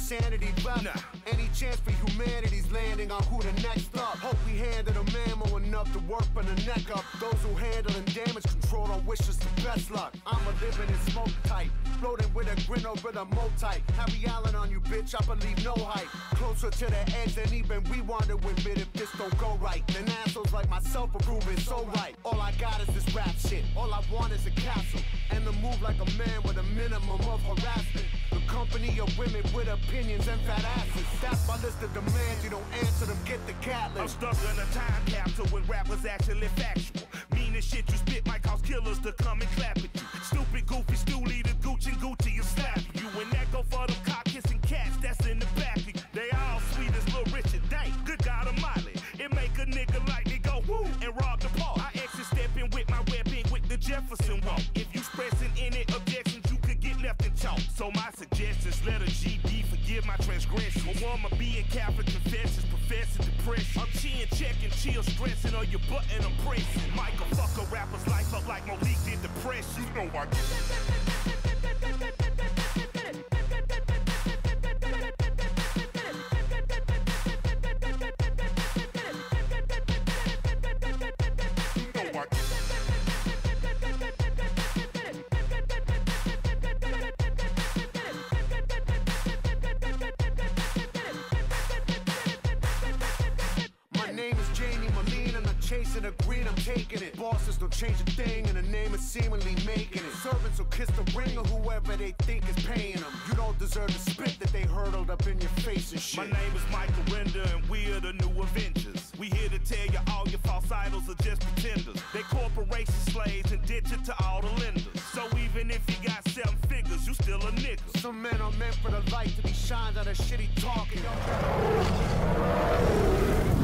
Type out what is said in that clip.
sanity left. Nah. Any chance for humanity's landing on who the next up. Hope we handle them ammo enough to work from the neck up. Those who handle and damage control don't wish us the best luck. I'm a living in smoke type, floating with a grin over the multi. Harry Allen on you, bitch, I believe no hype. Closer to the edge than even we want to admit if this don't go right. Then assholes like myself are proving so right. All I got is this rap shit. All I want is a castle and to move like a man with a minimum of harassment. The company of women with opinions and fat asses. That's my list of demands. You don't answer them, get the cat list. I'm stuck in a time capsule when rap was actually factual. Meaning shit you spit might cause killers to come and clap at you. Stupid, goofy, stoolie, the Gucci and Gucci and slap you. And that go for them cock-kissing cats that's in the back of you. They all sweet as Lil Richard, dang, good God Almighty. It make a nigga like me go woo and rob the park. I exit stepping with my weapon with the Jefferson walk. If you expressing any objections, you could get left in chalk. So my suggestions, let a GD forgive my transgression. A woman being Catholic confessions, professing depression. I'm chin checking, chill stressing on your button, I'm pressing. Michael fuck a rapper's life up like Malik did depression. You know I get chasing the green, I'm taking it. Bosses don't change a thing, and the name is seemingly making it. Servants will kiss the ring of whoever they think is paying them. You don't deserve the spit that they hurled up in your face and shit. My name is Michael Render, and we're the new Avengers. We here to tell you all your false idols are just pretenders. They corporation slaves and ditch it to all the lenders. So even if you got 7 figures, you still a nigga. Some men are meant for the light to be shined on a shitty talking.